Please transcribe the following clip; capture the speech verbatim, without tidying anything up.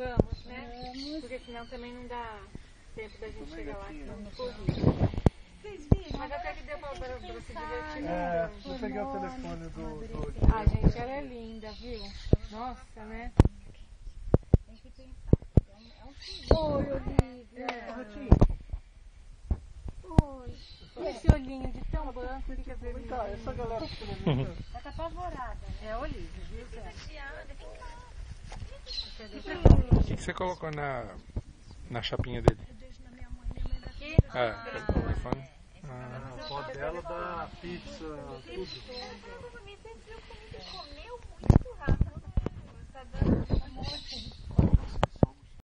Vamos, né? Vamos. Porque senão também não dá tempo da gente chegar lá, senão não corrido. Vocês viram? Mas até que deu pra, pra, pra se divertir. É, Né? eu peguei o telefone do... do A gente, ela é linda, viu? Nossa, né? Tem que pensar. É um filho. Oi, Olivia. Oi. E esse olhinho de tão branco fica Vem vermelho. cá, essa galera que tá vendo aqui, Ela tá apavorada. É a Olivia, viu? O que, que você colocou na, na chapinha dele? Aqui? É, o telefone. Ah, a foto dela da pizza, tudo. Provavelmente ele viu comida e comeu muito rápido. Tá dando um monte de